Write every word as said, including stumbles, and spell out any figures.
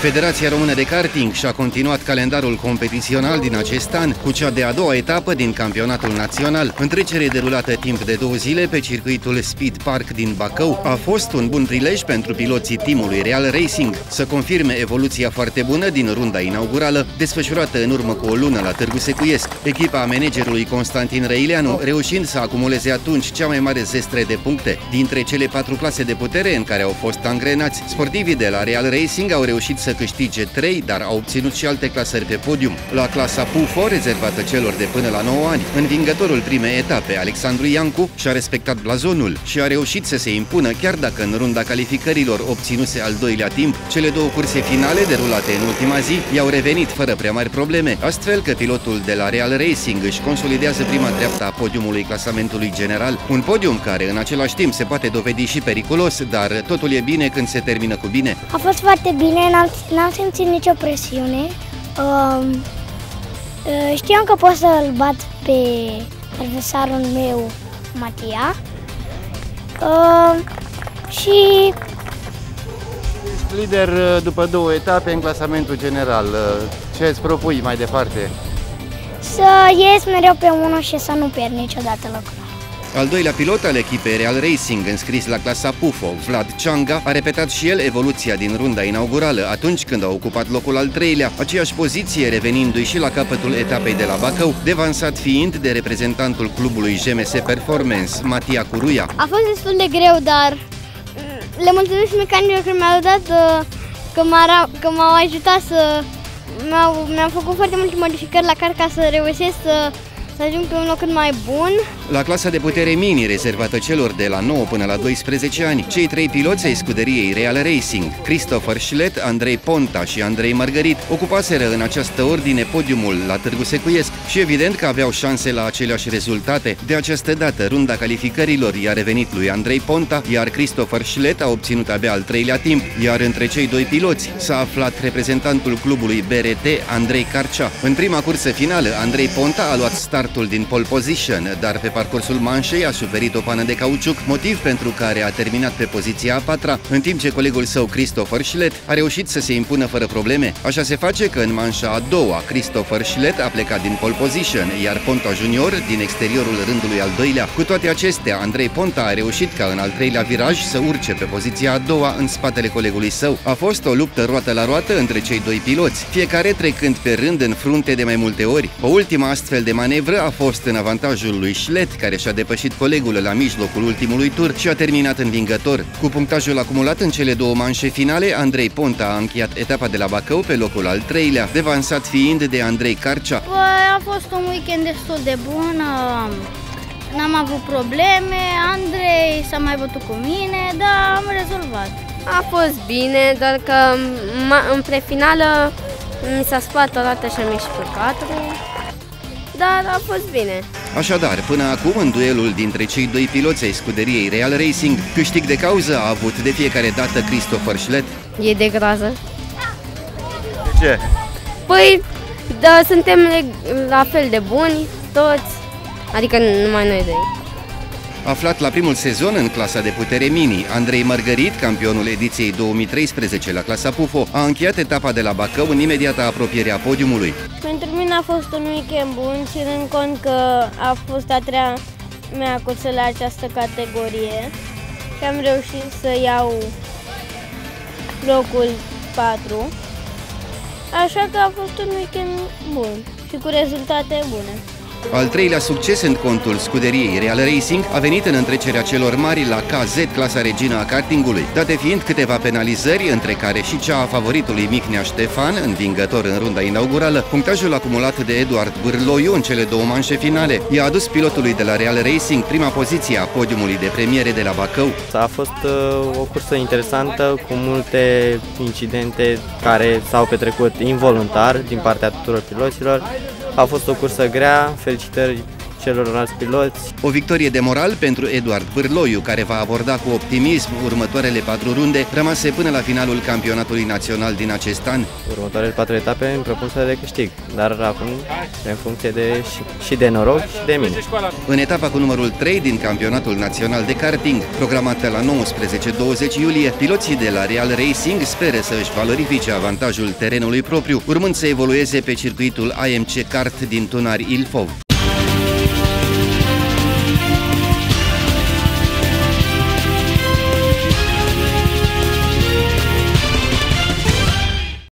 Federația Română de Karting și-a continuat calendarul competițional din acest an cu cea de-a doua etapă din campionatul național. Întrecere derulată timp de două zile pe circuitul Speed Park din Bacău a fost un bun prilej pentru piloții teamului Real Racing să confirme evoluția foarte bună din runda inaugurală, desfășurată în urmă cu o lună la Târgu Secuiesc. Echipa managerului Constantin Răileanu reușind să acumuleze atunci cea mai mare zestre de puncte. Dintre cele patru clase de putere în care au fost angrenați, sportivii de la Real Racing au reușit să câștige trei, dar au obținut și alte clasări pe podium. La clasa Pufo, rezervată celor de până la nouă ani, învingătorul primei etape, Alexandru Iancu, și-a respectat blazonul și a reușit să se impună, chiar dacă în runda calificărilor obținuse al doilea timp. Cele două curse finale, derulate în ultima zi, i-au revenit fără prea mari probleme, astfel că pilotul de la Real Racing își consolidează prima treaptă a podiumului clasamentului general. Un podium care în același timp se poate dovedi și periculos, dar totul e bine când se termină cu bine. A fost foarte bine, n-am simțit nicio presiune. Uh, uh, știam că pot să-l bat pe adversarul meu, Matia. Uh, și... Ești lider după două etape în clasamentul general. Ce îți propui mai departe? Să ies mereu pe unul și să nu pierd niciodată locul. Al doilea pilot al echipei Real Racing, înscris la clasa Pufo, Vlad Ceanga, a repetat și el evoluția din runda inaugurală atunci când a ocupat locul al treilea, aceeași poziție revenindu-i și la capătul etapei de la Bacău, devansat fiind de reprezentantul clubului G M S Performance, Matia Curuia. A fost destul de greu, dar le mulțumesc și mecanicilor că mi-au dat, că m-au ajutat să... Mi-am făcut foarte multe modificări la car ca să reușesc să să ajung pe un loc cât mai bun. La clasa de putere mini, rezervată celor de la nouă până la doisprezece ani, cei trei piloți ai scuderiei Real Racing, Christopher Schlet, Andrei Ponta și Andrei Margărit, ocupaseră în această ordine podiumul la Târgu Secuiesc și evident că aveau șanse la aceleași rezultate. De această dată, runda calificărilor i-a revenit lui Andrei Ponta, iar Christopher Schlet a obținut abia al treilea timp, iar între cei doi piloți s-a aflat reprezentantul clubului B R T, Andrei Carcea. În prima cursă finală, Andrei Ponta a luat start din pole position, dar pe parcursul manșei a suferit o pană de cauciuc, motiv pentru care a terminat pe poziția a patra, în timp ce colegul său Christopher Schlet a reușit să se impună fără probleme. Așa se face că în manșa a doua, Christopher Schlet a plecat din pole position, iar Ponta Junior din exteriorul rândului al doilea. Cu toate acestea, Andrei Ponta a reușit ca în al treilea viraj să urce pe poziția a doua în spatele colegului său. A fost o luptă roată la roată între cei doi piloți, fiecare trecând pe rând în frunte de mai multe ori. O ultimă astfel de manevră a fost în avantajul lui Schlet, care și-a depășit colegul la mijlocul ultimului tur și a terminat învingător. Cu punctajul acumulat în cele două manșe finale, Andrei Ponta a încheiat etapa de la Bacău pe locul al treilea, devansat fiind de Andrei Carcea. Păi, a fost un weekend destul de bun, n-am avut probleme, Andrei s-a mai bătut cu mine, dar am rezolvat. A fost bine, doar că în prefinală mi s-a spart o dată și am ieșit pe patru. Dar a fost bine. Așadar, până acum, în duelul dintre cei doi piloți ai scuderiei Real Racing, câștig de cauză a avut de fiecare dată Christopher Schlet. E de groază. De ce? Păi, da, suntem la fel de buni, toți, adică numai noi doi. Aflat la primul sezon în clasa de putere mini, Andrei Margărit, campionul ediției două mii treisprezece la clasa Pufo, a încheiat etapa de la Bacău în imediată apropiere a podiumului. Pentru mine a fost un weekend bun, ținând cont că a fost a treia mea cursă la această categorie și am reușit să iau locul patru, așa că a fost un weekend bun și cu rezultate bune. Al treilea succes în contul scuderiei Real Racing a venit în întrecerea celor mari la K Z, clasa regină a kartingului, date fiind câteva penalizări, între care și cea a favoritului Mihnea Ștefan, învingător în runda inaugurală. Punctajul acumulat de Eduard Bârloiu în cele două manșe finale i-a adus pilotului de la Real Racing prima poziție a podiumului de premiere de la Bacău. A fost uh, o cursă interesantă, cu multe incidente care s-au petrecut involuntar din partea tuturor piloților. A fost o cursă grea, felicitări celorlalți piloți. O victorie de moral pentru Eduard Bârloiu, care va aborda cu optimism următoarele patru runde, rămase până la finalul campionatului național din acest an. Următoarele patru etape îmi propun să le câștig, dar acum în funcție de, și, și de noroc și de mine. În etapa cu numărul trei din campionatul național de karting, programată la nouăsprezece douăzeci iulie, piloții de la Real Racing speră să își valorifice avantajul terenului propriu, urmând să evolueze pe circuitul A M C Kart din Tunari Ilfov.